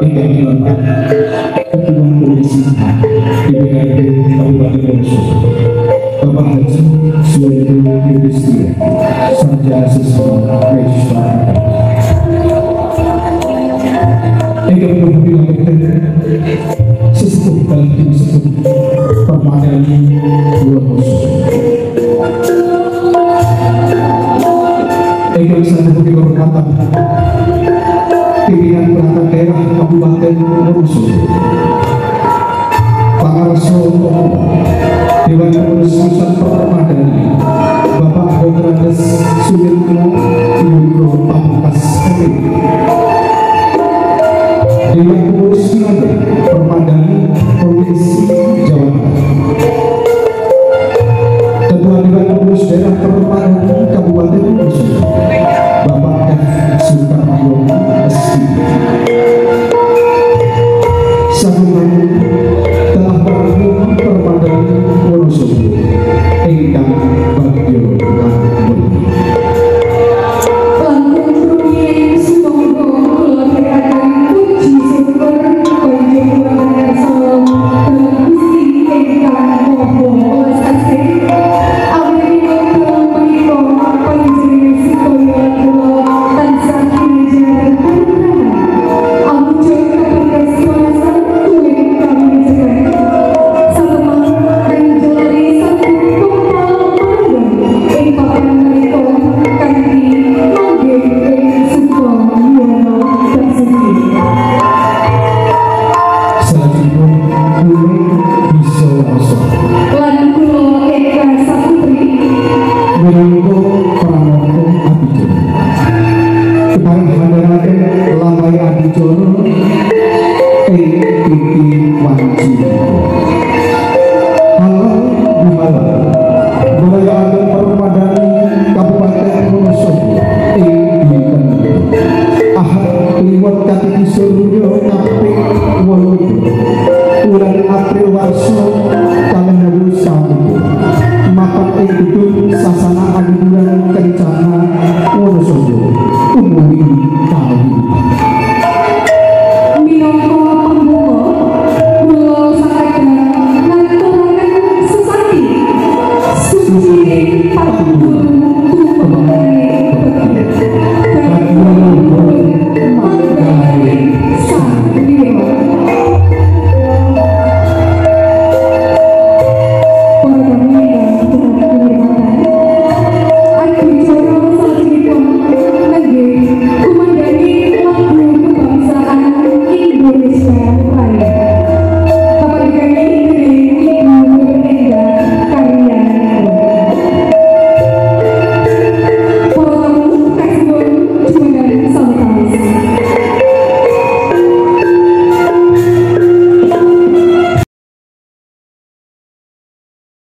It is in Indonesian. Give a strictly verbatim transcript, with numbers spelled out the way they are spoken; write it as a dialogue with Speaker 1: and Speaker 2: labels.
Speaker 1: ingkang dihormat Ketua Komisi D P R D Kabupaten Wonosobo Bapak Haji Suwaido Yudhistira Sarjana Siswa Registrar ingkang dihormati sesepuh dalam tim sesepuh Permadani Wonosobo ingkang sampun dihormatan pimpinan perangkat daerah Kabupaten Wonosobo, Pak Arso Dewan Pengurus Pusat Permadani, Bapak Doktor Andes Sudirno Yudro Pamungkas M P, Dewan Pengurus Wilayah Permadani Provinsi Jawa Barat, Ketua Dewan Pengurus Daerah Permadani Kabupaten Wonosobo, Bapak F. Sukaryo S P. Sampun telah bergabung Permadani Wonosobo ingkang bagya lan muli.
Speaker 2: Langkung rumiyin sumangga kula aturaken puji syukur panjenengan salam dalam Gusti ingkang Maha Kuwasa. Awit menika panjenengan sedaya kula tansah kinjal panjenengan amuja kaberkas kuasa tuwin kami jenengan satemah anjali sampun kumpul panggung ing papan menika kanthi manggih ing suka yono tersendiri.
Speaker 1: Salajengipun kula bisa rasa
Speaker 2: Lan kula Eka Saputri
Speaker 1: minangka pramana adicara kepareng diwandharaken lambai adicara ing Titi Wanci halal gumalang ngerayaken Permadani Kabupaten Wonosobo ing dinten Ahad liwat Katiki Surya kaping wolu bulan April warsa